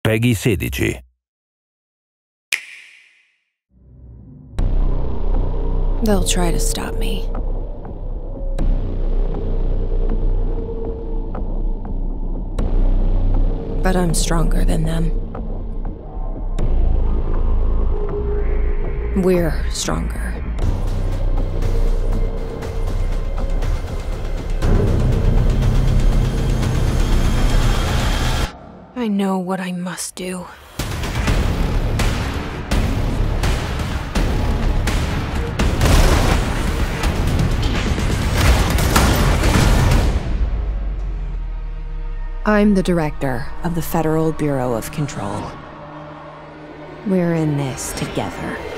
Peggy 16. They'll try to stop me. But I'm stronger than them. We're stronger. I know what I must do. I'm the director of the Federal Bureau of Control. We're in this together.